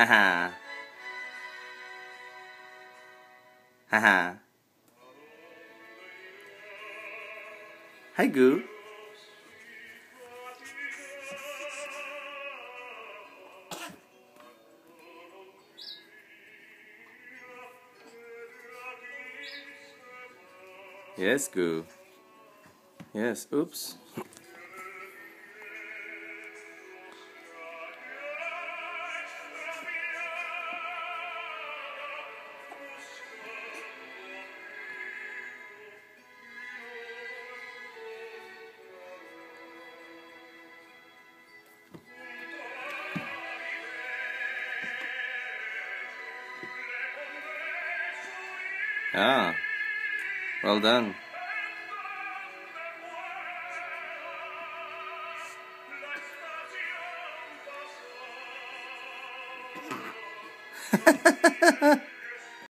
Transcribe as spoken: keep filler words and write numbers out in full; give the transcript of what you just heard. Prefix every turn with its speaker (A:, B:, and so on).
A: Haha. Haha. Hi, Goo. Yes, Goo. Yes, oops. Ah, well done.